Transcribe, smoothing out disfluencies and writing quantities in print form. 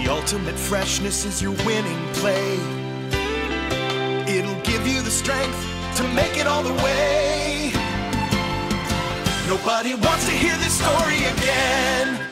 ultimate freshness is your winning play. It'll give you the strength to make it all the way. Nobody wants to hear this story again.